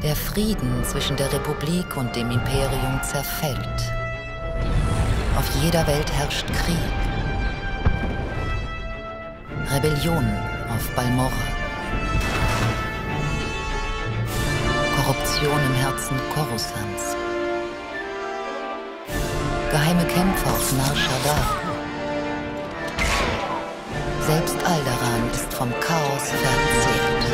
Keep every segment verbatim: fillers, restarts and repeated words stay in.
Der Frieden zwischen der Republik und dem Imperium zerfällt. Auf jeder Welt herrscht Krieg. Rebellion auf Balmorra. Korruption im Herzen Coruscants. Geheime Kämpfe auf Nar Shaddaa. Selbst Alderaan ist vom Chaos verzehrt.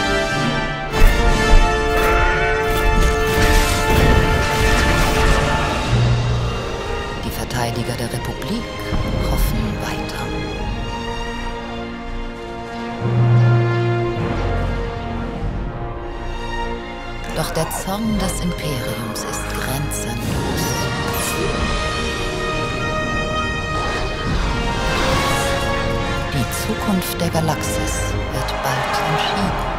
Die Verteidiger der Republik hoffen weiter. Doch der Zorn des Imperiums ist grenzenlos. Die Zukunft der Galaxis wird bald entschieden.